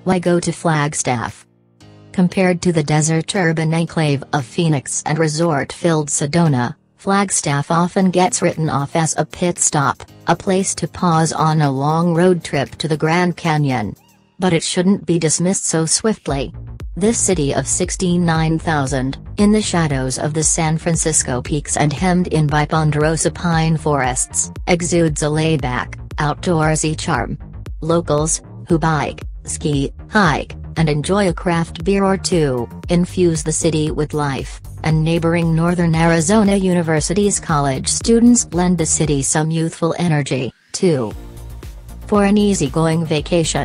Why go to Flagstaff? Compared to the desert urban enclave of Phoenix and resort-filled Sedona, Flagstaff often gets written off as a pit stop, a place to pause on a long road trip to the Grand Canyon. But it shouldn't be dismissed so swiftly. This city of 69,000, in the shadows of the San Francisco peaks and hemmed in by ponderosa pine forests, exudes a laid-back, outdoorsy charm. Locals, who bike, ski, hike, and enjoy a craft beer or two, infuse the city with life, and neighboring Northern Arizona University's college students lend the city some youthful energy, too. For an easygoing vacation,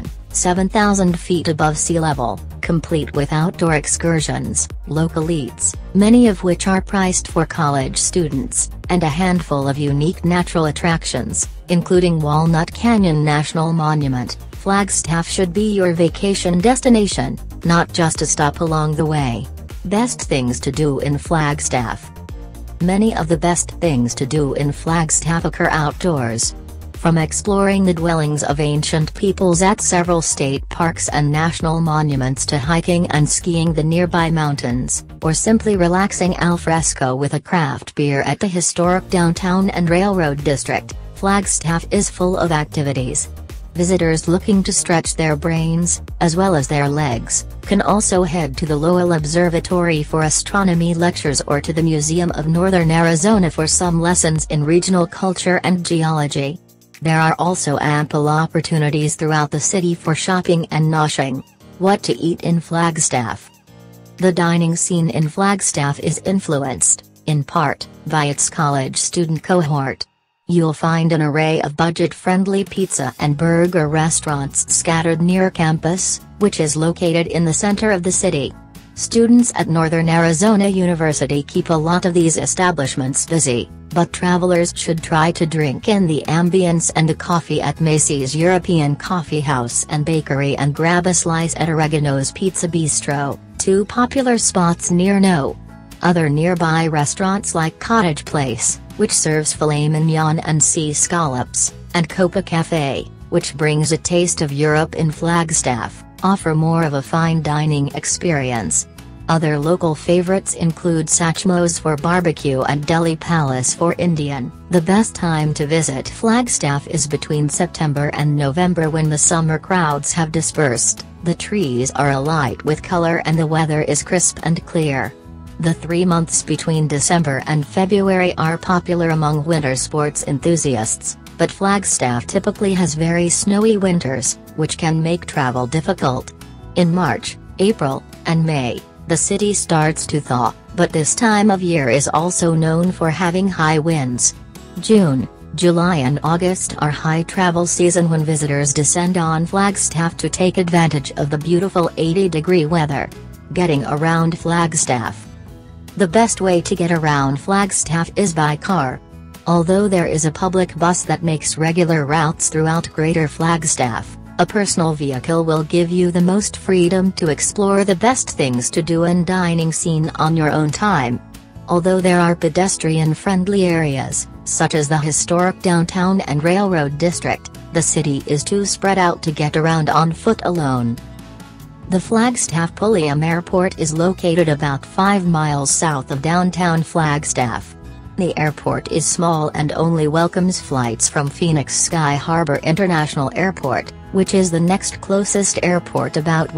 7,000 feet above sea level, complete with outdoor excursions, local eats, many of which are priced for college students, and a handful of unique natural attractions, including Walnut Canyon National Monument, Flagstaff should be your vacation destination, not just a stop along the way. Best things to do in Flagstaff. Many of the best things to do in Flagstaff occur outdoors. From exploring the dwellings of ancient peoples at several state parks and national monuments to hiking and skiing the nearby mountains, or simply relaxing al fresco with a craft beer at the historic downtown and railroad district, Flagstaff is full of activities. Visitors looking to stretch their brains, as well as their legs, can also head to the Lowell Observatory for astronomy lectures or to the Museum of Northern Arizona for some lessons in regional culture and geology. There are also ample opportunities throughout the city for shopping and noshing. What to eat in Flagstaff? The dining scene in Flagstaff is influenced, in part, by its college student cohort. You'll find an array of budget-friendly pizza and burger restaurants scattered near campus, which is located in the center of the city. Students at Northern Arizona University keep a lot of these establishments busy, but travelers should try to drink in the ambience and a coffee at Macy's European Coffee House and Bakery and grab a slice at Oregano's Pizza Bistro, two popular spots near No. Other nearby restaurants like Cottage Place, which serves filet mignon and sea scallops, and Copa Cafe, which brings a taste of Europe in Flagstaff, offer more of a fine dining experience. Other local favorites include Satchmo's for barbecue and Delhi Palace for Indian. The best time to visit Flagstaff is between September and November when the summer crowds have dispersed, the trees are alight with color and the weather is crisp and clear. The 3 months between December and February are popular among winter sports enthusiasts, but Flagstaff typically has very snowy winters, which can make travel difficult. In March, April, and May, the city starts to thaw, but this time of year is also known for having high winds. June, July and August are high travel season when visitors descend on Flagstaff to take advantage of the beautiful 80-degree weather. Getting around Flagstaff. The best way to get around Flagstaff is by car. Although there is a public bus that makes regular routes throughout Greater Flagstaff, a personal vehicle will give you the most freedom to explore the best things to do and dining scene on your own time. Although there are pedestrian-friendly areas, such as the historic downtown and railroad district, the city is too spread out to get around on foot alone. The Flagstaff-Pulliam Airport is located about 5 miles south of downtown Flagstaff. The airport is small and only welcomes flights from Phoenix Sky Harbor International Airport, which is the next closest airport about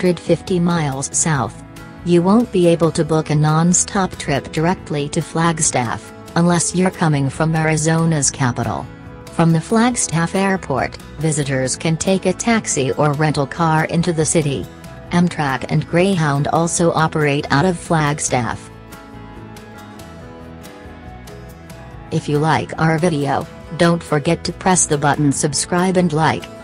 150 miles south. You won't be able to book a non-stop trip directly to Flagstaff, unless you're coming from Arizona's capital. From the Flagstaff Airport, visitors can take a taxi or rental car into the city. Amtrak and Greyhound also operate out of Flagstaff. If you like our video, don't forget to press the button subscribe and like.